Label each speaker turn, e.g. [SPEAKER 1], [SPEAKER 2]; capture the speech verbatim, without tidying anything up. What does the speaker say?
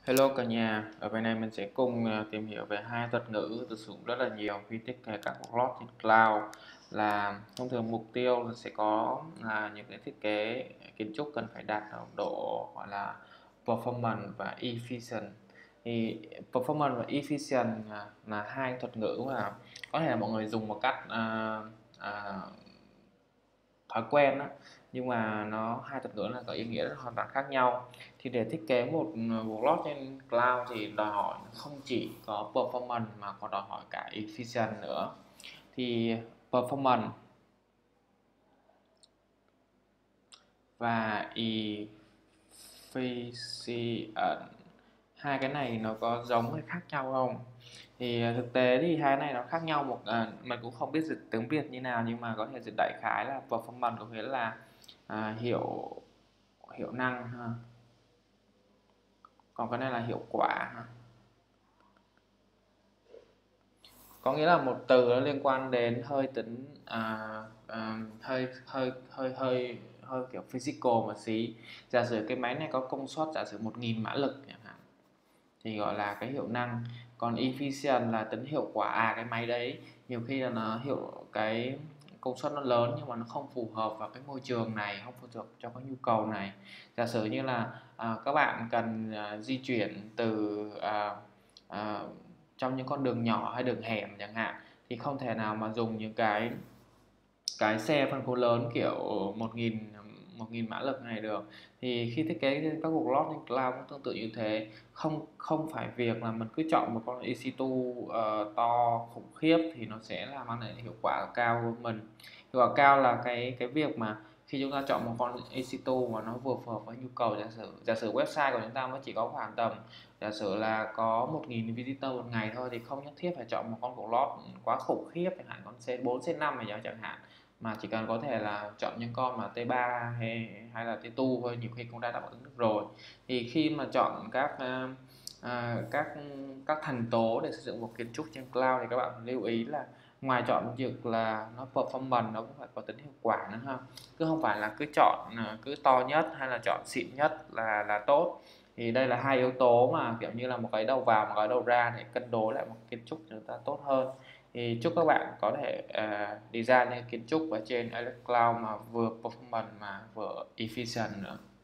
[SPEAKER 1] Hello cả nhà, ở bên này mình sẽ cùng à, tìm hiểu về hai thuật ngữ được sử dụng rất là nhiều khi thiết kế các workload trên cloud. Là thông thường mục tiêu là sẽ có là những cái thiết kế kiến trúc cần phải đạt ở độ gọi là performance và efficient. Thì performance và efficient là, là hai thuật ngữ mà có thể là mọi người dùng một cách à, à, thói quen đó, nhưng mà nó hai thuật ngữ là có ý nghĩa hoàn toàn khác nhau. Thì để thiết kế một workload trên cloud thì đòi hỏi không chỉ có performance mà còn đòi hỏi cả efficient nữa. Thì performance và efficient, hai cái này nó có giống hay khác nhau không? Thì thực tế thì hai này nó khác nhau một à, mình cũng không biết dịch tiếng Việt như nào, nhưng mà có thể dịch đại khái là performance có nghĩa là à, hiệu hiệu năng ha. Còn cái này là hiệu quả ha. Có nghĩa là một từ nó liên quan đến hơi tính à, à, hơi hơi hơi hơi hơi kiểu physical một xí. Giả sử cái máy này có công suất giả sử một nghìn mã lực chẳng hạn thì gọi là cái hiệu năng. Còn efficient là tính hiệu quả, à cái máy đấy nhiều khi là nó hiệu cái công suất nó lớn nhưng mà nó không phù hợp vào cái môi trường này, không phù hợp cho cái nhu cầu này. Giả sử như là à, các bạn cần à, di chuyển từ à, à, trong những con đường nhỏ hay đường hẻm chẳng hạn, thì không thể nào mà dùng những cái cái xe phân khối lớn kiểu một nghìn một nghìn mã lực này được. Thì khi thiết kế các cuộc lót trên cloud cũng tương tự như thế, không không phải việc là mình cứ chọn một con e xê hai uh, to khủng khiếp thì nó sẽ là mang lại hiệu quả cao của mình. Hiệu quả cao là cái cái việc mà khi chúng ta chọn một con e xê hai mà nó vừa phù hợp với nhu cầu. Giả sử giả sử website của chúng ta mới chỉ có khoảng tầm, giả sử là có một nghìn visitor một ngày thôi, thì không nhất thiết phải chọn một con cuộc lót quá khủng khiếp, chẳng hạn con C bốn C năm này chẳng hạn, mà chỉ cần có thể là chọn những con mà T ba hay hay là T hai thôi, nhiều khi cũng đã đáp ứng được rồi. Thì khi mà chọn các uh, uh, các các thành tố để xây dựng một kiến trúc trên cloud thì các bạn lưu ý là ngoài chọn việc là nó performance, nó cũng phải có tính hiệu quả nữa ha. Cứ không phải là cứ chọn uh, cứ to nhất hay là chọn xịn nhất là là tốt. Thì đây là hai yếu tố mà kiểu như là một cái đầu vào một cái đầu ra để cân đối lại một kiến trúc chúng ta tốt hơn. Thì chúc các bạn có thể uh, design những kiến trúc ở trên Alex Cloud mà vừa performance mà vừa efficient nữa.